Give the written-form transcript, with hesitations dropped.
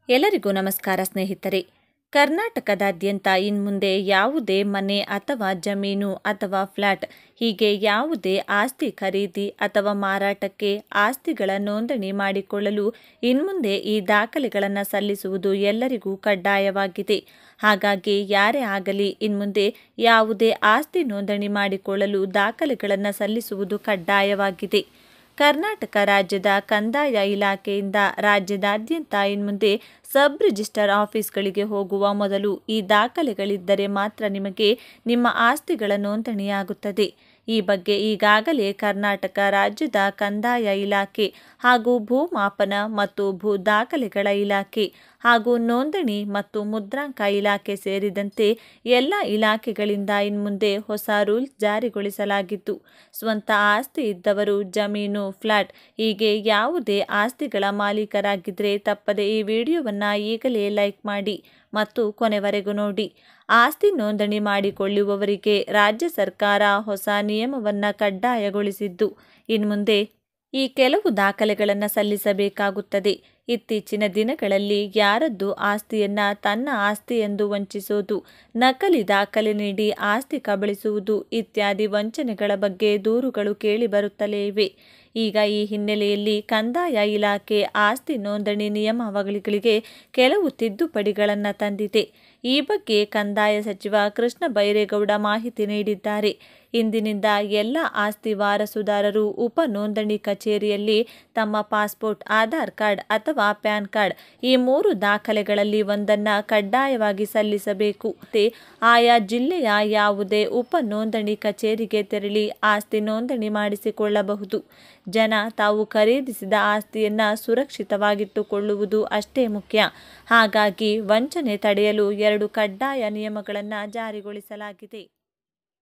ಎಲ್ಲರಿಗೂ ನಮಸ್ಕಾರ ಸ್ನೇಹಿತರೆ. ಕರ್ನಾಟಕದಾದ್ಯಂತ ಇನ್ಮುಂದೆ ಯಾವುದೇ ಮನೆ ಅಥವಾ ಜಮೀನು ಅಥವಾ ಫ್ಲ್ಯಾಟ್ ಹೀಗೆ ಯಾವುದೇ ಆಸ್ತಿ ಖರೀದಿ ಅಥವಾ ಮಾರಾಟಕ್ಕೆ ಆಸ್ತಿಗಳ ನೋಂದಣಿ ಮಾಡಿಕೊಳ್ಳಲು ಇನ್ಮುಂದೆ ಈ ದಾಖಲೆಗಳನ್ನು ಸಲ್ಲಿಸುವುದು ಎಲ್ಲರಿಗೂ ಕಡ್ಡಾಯವಾಗಿದೆ. ಹಾಗಾಗಿ ಯಾರೇ ಆಗಲಿ ಇನ್ಮುಂದೆ ಯಾವುದೇ ಆಸ್ತಿ ನೋಂದಣಿ ಮಾಡಿಕೊಳ್ಳಲು ದಾಖಲೆಗಳನ್ನು ಸಲ್ಲಿಸುವುದು ಕಡ್ಡಾಯವಾಗಿದೆ. ಕರ್ನಾಟಕ ರಾಜ್ಯದ ಕಂದಾಯ ಇಲಾಖೆಯಿಂದ ರಾಜ್ಯದಾದ್ಯಂತ ಇನ್ಮುಂದೆ ಸಬ್ ರಿಜಿಸ್ಟರ್ ಆಫೀಸ್ಗಳಿಗೆ ಹೋಗುವ ಮೊದಲು ಈ ದಾಖಲೆಗಳಿದ್ದರೆ ಮಾತ್ರ ನಿಮಗೆ ನಿಮ್ಮ ಆಸ್ತಿಗಳ ನೋಂದಣಿಯಾಗುತ್ತದೆ. ಈ ಬಗ್ಗೆ ಈಗಾಗಲೇ ಕರ್ನಾಟಕ ರಾಜ್ಯದ ಕಂದಾಯ ಇಲಾಖೆ ಹಾಗೂ ಭೂಮಾಪನ ಮತ್ತು ಭೂ ದಾಖಲೆಗಳ ಇಲಾಖೆ ಹಾಗೂ ನೋಂದಣಿ ಮತ್ತು ಮುದ್ರಾಂಕ ಇಲಾಖೆ ಸೇರಿದಂತೆ ಎಲ್ಲ ಇಲಾಖೆಗಳಿಂದ ಇನ್ಮುಂದೆ ಹೊಸ ರೂಲ್ಸ್ ಜಾರಿಗೊಳಿಸಲಾಗಿದ್ದು, ಸ್ವಂತ ಆಸ್ತಿ ಇದ್ದವರು ಜಮೀನು, ಫ್ಲ್ಯಾಟ್ ಹೀಗೆ ಯಾವುದೇ ಆಸ್ತಿಗಳ ಮಾಲೀಕರಾಗಿದ್ದರೆ ತಪ್ಪದೆ ಈ ವಿಡಿಯೋವನ್ನು ಈಗಲೇ ಲೈಕ್ ಮಾಡಿ ಮತ್ತು ಕೊನೆವರೆಗೂ ನೋಡಿ. ಆಸ್ತಿ ನೋಂದಣಿ ಮಾಡಿಕೊಳ್ಳುವವರಿಗೆ ರಾಜ್ಯ ಸರ್ಕಾರ ಹೊಸ ನಿಯಮವನ್ನು ಕಡ್ಡಾಯಗೊಳಿಸಿದ್ದು, ಇನ್ಮುಂದೆ ಈ ಕೆಲವು ದಾಖಲೆಗಳನ್ನು ಸಲ್ಲಿಸಬೇಕಾಗುತ್ತದೆ. ಇತ್ತೀಚಿನ ದಿನಗಳಲ್ಲಿ ಯಾರದ್ದು ಆಸ್ತಿಯನ್ನ ತನ್ನ ಆಸ್ತಿ ಎಂದು ವಂಚಿಸೋದು, ನಕಲಿ ದಾಖಲೆ ನೀಡಿ ಆಸ್ತಿ ಕಬಳಿಸುವುದು ಇತ್ಯಾದಿ ವಂಚನೆಗಳ ಬಗ್ಗೆ ದೂರುಗಳು ಕೇಳಿಬರುತ್ತಲೇ ಇವೆ. ಈಗ ಈ ಹಿನ್ನೆಲೆಯಲ್ಲಿ ಕಂದಾಯ ಇಲಾಖೆ ಆಸ್ತಿ ನೋಂದಣಿ ನಿಯಮಾವಳಿಗಳಿಗೆ ಕೆಲವು ತಿದ್ದುಪಡಿಗಳನ್ನು ತಂದಿದೆ. ಈ ಬಗ್ಗೆ ಕಂದಾಯ ಸಚಿವ ಕೃಷ್ಣ ಬೈರೇಗೌಡ ಮಾಹಿತಿ ನೀಡಿದ್ದಾರೆ. ಇಂದಿನಿಂದ ಎಲ್ಲ ಆಸ್ತಿ ವಾರಸುದಾರರು ಉಪ ನೋಂದಣಿ ಕಚೇರಿಯಲ್ಲಿ ತಮ್ಮ ಪಾಸ್ಪೋರ್ಟ್, ಆಧಾರ್ ಕಾರ್ಡ್ ಅಥವಾ ಪ್ಯಾನ್ ಕಾರ್ಡ್ ಈ 3 ದಾಖಲೆಗಳಲ್ಲಿ ಒಂದನ್ನು ಕಡ್ಡಾಯವಾಗಿ ಸಲ್ಲಿಸಬೇಕು. ಆಯಾ ಜಿಲ್ಲೆಯ ಯಾವುದೇ ಉಪ ನೋಂದಣಿ ಕಚೇರಿಗೆ ತೆರಳಿ ಆಸ್ತಿ ನೋಂದಣಿ ಮಾಡಿಸಿಕೊಳ್ಳಬಹುದು. ಜನ ತಾವು ಖರೀದಿಸಿದ ಆಸ್ತಿಯನ್ನು ಸುರಕ್ಷಿತವಾಗಿಟ್ಟುಕೊಳ್ಳುವುದು ಅಷ್ಟೇ ಮುಖ್ಯ. ಹಾಗಾಗಿ ವಂಚನೆ ತಡೆಯಲು 2 ಕಡ್ಡಾಯ ನಿಯಮಗಳನ್ನು ಜಾರಿಗೊಳಿಸಲಾಗಿದೆ.